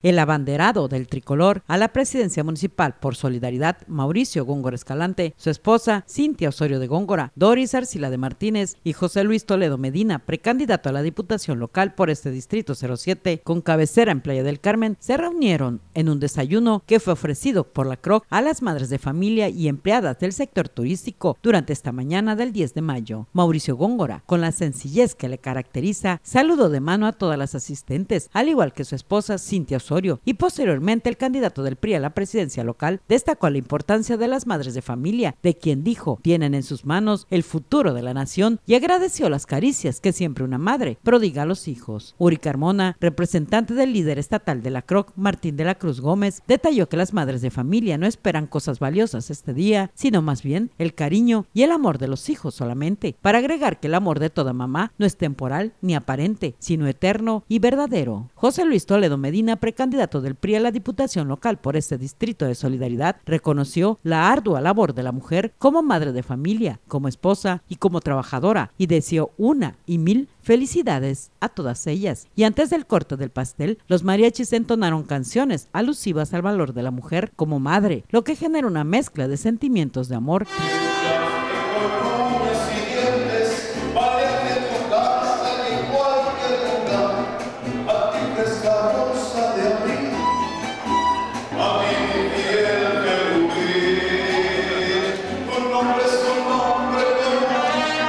El abanderado del tricolor a la presidencia municipal por Solidaridad, Mauricio Góngora Escalante, su esposa, Cintia Osorio de Góngora, Doris Arcila de Martínez y José Luis Toledo Medina, precandidato a la Diputación Local por este Distrito 07, con cabecera en Playa del Carmen, se reunieron en un desayuno que fue ofrecido por la CROC a las madres de familia y empleadas del sector turístico durante esta mañana del 10 de mayo. Mauricio Góngora, con la sencillez que le caracteriza, saludó de mano a todas las asistentes, al igual que su esposa, Cintia Osorio, y posteriormente el candidato del PRI a la presidencia local destacó la importancia de las madres de familia, de quien dijo tienen en sus manos el futuro de la nación, y agradeció las caricias que siempre una madre prodiga a los hijos. Uri Carmona, representante del líder estatal de la CROC, Martín de la Cruz Gómez, detalló que las madres de familia no esperan cosas valiosas este día, sino más bien el cariño y el amor de los hijos solamente, para agregar que el amor de toda mamá no es temporal ni aparente, sino eterno y verdadero. José Luis Toledo Medina, precandidato del PRI a la Diputación Local por este Distrito de Solidaridad, reconoció la ardua labor de la mujer como madre de familia, como esposa y como trabajadora, y deseó una y mil felicidades a todas ellas. Y antes del corte del pastel, los mariachis entonaron canciones alusivas al valor de la mujer como madre, lo que genera una mezcla de sentimientos de amor.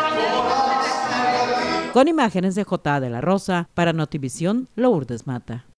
Con imágenes de J. de la Rosa, para Notivisión, Lourdes Mata.